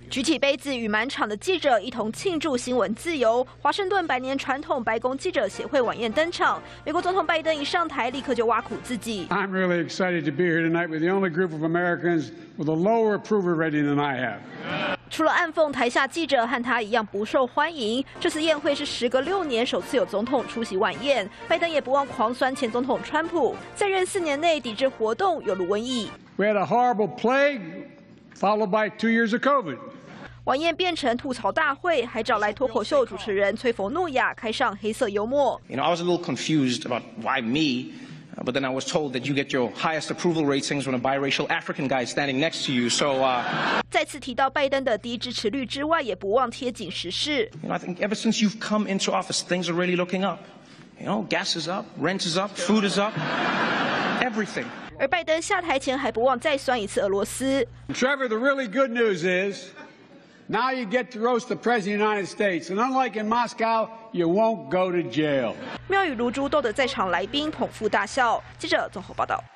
举起杯子与满场的记者一同庆祝新闻自由。华盛顿百年传统白宫记者协会晚宴登场，美国总统拜登一上台，立刻就挖苦自己。 I'm really excited to be here tonight with the only group of Americans with a lower approval rating than I have. 除了暗讽台下记者和他一样不受欢迎，这次宴会是时隔6年首次有总统出席晚宴。拜登也不忘狂酸前总统川普，在任4年内抵制活动有如瘟疫。 We had a horrible plague, followed by 2 years of COVID. 晚宴变成吐槽大会，还找来脱口秀主持人崔佛怒雅开上黑色幽默。 I was a little confused about why me, but then I was told that you get your highest approval ratings when a biracial African guy is standing next to you. So, 再次提到拜登的低支持率之外，也不忘贴紧时事。 I think ever since you've come into office, things are really looking up. Gas is up, rent is up, food is up, everything. 而拜登下台前还不忘再酸一次俄罗斯。 Trevor, the really good news is. Now you get to roast the President of the United States, and unlike in Moscow, you won't go to jail. 妙语如珠，逗得在场来宾捧腹大笑。记者综合报道。